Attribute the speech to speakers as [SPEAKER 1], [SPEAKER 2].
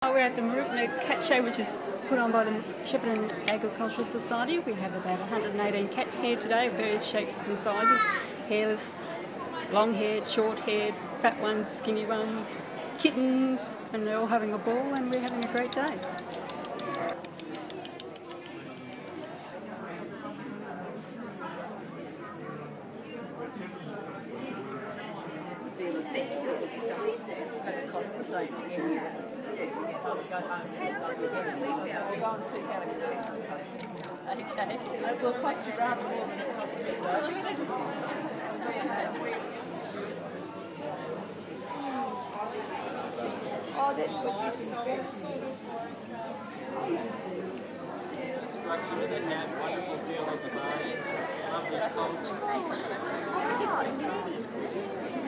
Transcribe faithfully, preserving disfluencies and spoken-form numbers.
[SPEAKER 1] We're at the Marupna Cat Show, which is put on by the Shepparton Agricultural Society. We have about one hundred eighteen cats here today of various shapes and sizes. Hairless, long-haired, short-haired, fat ones, skinny ones, kittens, and they're all having a ball and we're having a great day.
[SPEAKER 2] Okay, it will cost you rather more than it cost me though. Oh, that's
[SPEAKER 3] The structure of the head, wonderful feel of the body, lovely coat.